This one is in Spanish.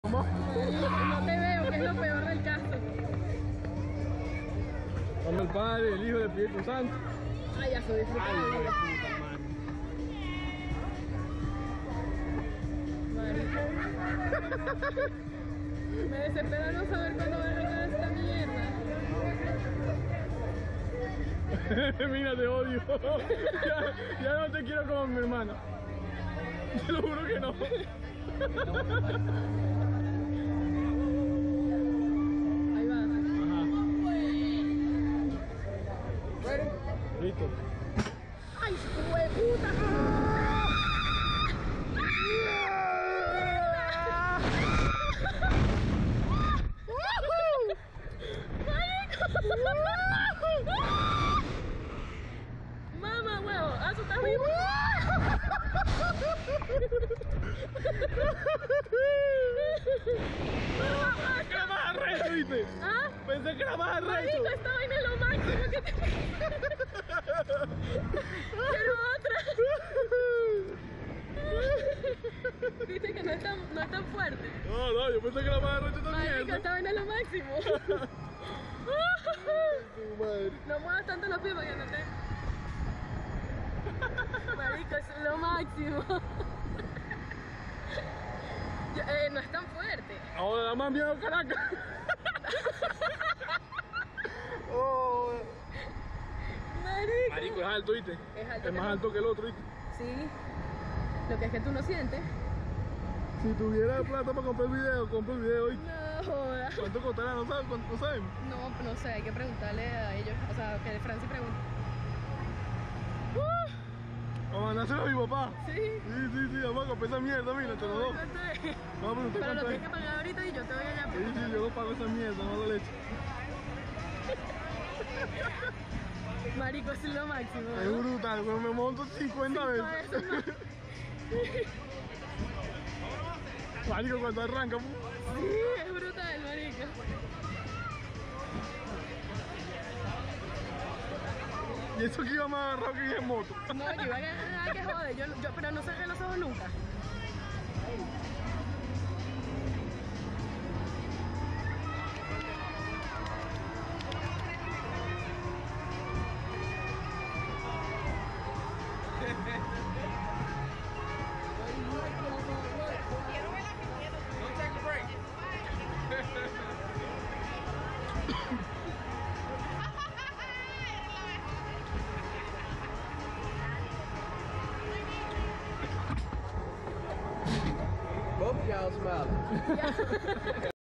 ¿Cómo? No te veo, que es lo peor del caso. Como el Padre, el Hijo y el Espíritu Santo. Ay, ya soy disfrutable. Ay, puta madre. Me desespera no saber cuándo va a arrancar esta mierda. Mira, te odio. Ya no te quiero como mi hermana. Te lo juro que no. Ahí va. Ajá. Listo. ¡Ay, hijo de puta! ¡Mamá, huevo! ¡Ah, tú estás vivo! Pensé que era más arrecho, ¿viste? ¿Ah? Pensé que era más arrecho. Marico, esta vaina es lo máximo que te... Quiero otra. Viste que no es tan fuerte. No, yo pensé que era más arrecho también. Marico, esta vaina es lo máximo. Tu madre. No muevas tanto los pies para que no te... Marico, es lo máximo. No es tan fuerte. Ahora da más miedo Caracas. Oh. Marico, es alto, ¿viste? Es alto Es que más no. alto que el otro, ¿viste? Sí. Lo que es que tú no sientes. Si tuviera plata para comprar el video, compro el video, ¿viste? No jodas. ¿Cuánto costará? ¿No sabes? ¿Cuánto saben? No sé, hay que preguntarle a ellos. O sea, que Franci pregunte. Vamos a mandárselo a mi papá. Sí. Sí, vamos a comprar esa mierda, mira, te lo doy. ¿Cuánto es? Vamos a preguntar Pero lo cuánto es. tienes que pagar ahorita y yo te voy allá. Sí, yo no pago esa mierda, no lo leche. Marico, es lo máximo. Es ¿No? brutal, cuando me monto 50 veces. Marico, cuando arranca. Sí, es brutal, marico. Y eso que iba más agarrado que ir en moto. No, yo iba a ganar que jode. Pero no cerré los ojos nunca. Both y'all smile.